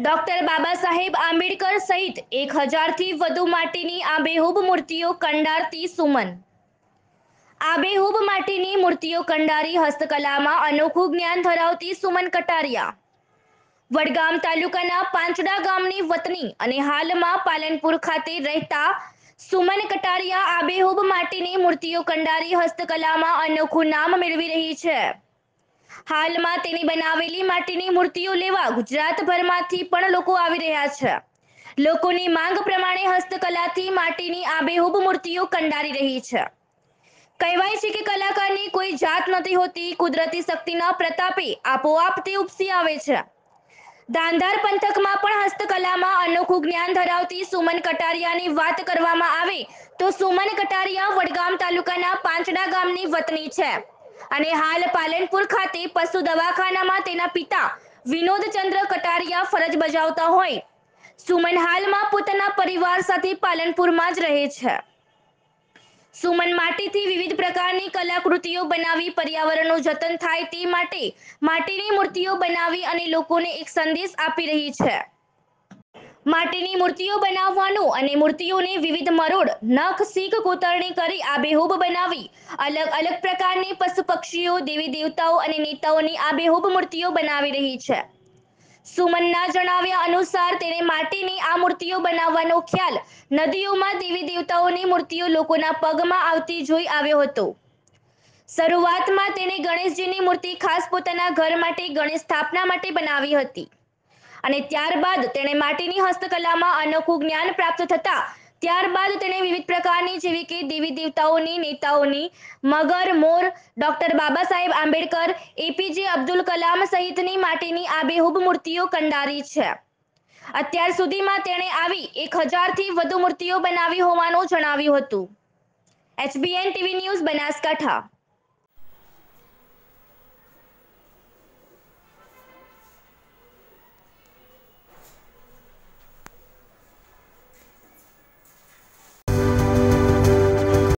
Doctor Baba Saheb Ambedkar સહિત 1000થી વધુ માટીની આબેહૂબ મૂર્તિઓ કંડારતી સુમન. આબેહૂબ માટીની મૂર્તિઓ કંડારી હસ્તકલામાં અનોખું જ્ઞાન ધરાવતી સુમન કટારિયા વડગામ તાલુકાના પાંચડા ગામની વતની અને હાલમાં પાલનપુર ખાતે રહેતા સુમન કટારિયા આબેહૂબ માટીની મૂર્તિઓ કંડારી હસ્તકલામાં અનોખું નામ મેળવી રહી છે. હાલમાં તેની બનાવેલી માટીની મૂર્તિઓ લેવા ગુજરાતભરમાંથી પણ લોકો આવી રહ્યા છે. લોકોની માંગ પ્રમાણે હસ્તકલાથી માટીની આબેહૂબ મૂર્તિઓ કંડારી રહી છે. કહેવાય છે કે કલાકારની કોઈ જાત નથી હોતી, કુદરતી શક્તિના પ્રતાપે આપોઆપ તે ઉપસી આવે છે. ધાંધાર પંથકમાં પણ હસ્તકલામાં અનોખું જ્ઞાન ધરાવતી સુમન કટારિયાની વાત કરવામાં આવે તો સુમન કટારિયા વડગામ તાલુકાના પાંચડા ગામની વતની છે અને હાલ પાલનપુર ખાતે પશુ દવાખાનામાં તેના પિતા વિનોદચંદ્ર કટારિયા ફરજ બજાવતા હોય. સુમન હાલમાં પોતાના પરિવાર સાથે પાલનપુરમાં જ રહે છે. સુમન માટીથી વિવિધ પ્રકારની કલાકૃતિઓ બનાવી પર્યાવરણનું જતન થાય તે માટે માટીની મૂર્તિઓ બનાવી અને લોકોને એક સંદેશ આપી રહી છે. માટીની મૂર્તિઓ બનાવવાનું અને મૂર્તિઓને વિવિધ મરોડ, નખ, શીક, કોતરણી કરી આબેહૂબ બનાવી અલગ અલગ પ્રકારની પશુ પક્ષીઓ, દેવી દેવતાઓ અને નેતાઓની આબેહૂબ મૂર્તિઓ બનાવી રહી છે. સુમનના જણાવ્યા અનુસાર તેણે માટીની આ મૂર્તિઓ બનાવવાનો ખ્યાલ નદીઓમાં દેવી દેવતાઓની મૂર્તિઓ લોકોના પગમાં આવતી જોઈ આવ્યો હતો. શરૂઆતમાં તેણે ગણેશજીની મૂર્તિ ખાસ પોતાના ઘર માટે ગણેશ સ્થાપના માટે બનાવી હતી અને ત્યારબાદ તેણે માટીની હસ્તકલામાં અનોખું જ્ઞાન પ્રાપ્ત થતા ત્યારબાદ તેણે વિવિધ પ્રકારની જેવી કે દેવી દેવતાઓની, નેતાઓની, મગર, મોર, ડોક્ટર બાબા સાહેબ આંબેડકર, એપીજે અબ્દુલ કલામ સહિતની માટીની આબેહૂબ મૂર્તિઓ કંડારી છે. અત્યાર સુધીમાં તેણે આવી 1000થી વધુ મૂર્તિઓ બનાવી હોવાનું જણાવ્યું હતું. HBN TV news, Banaskantha.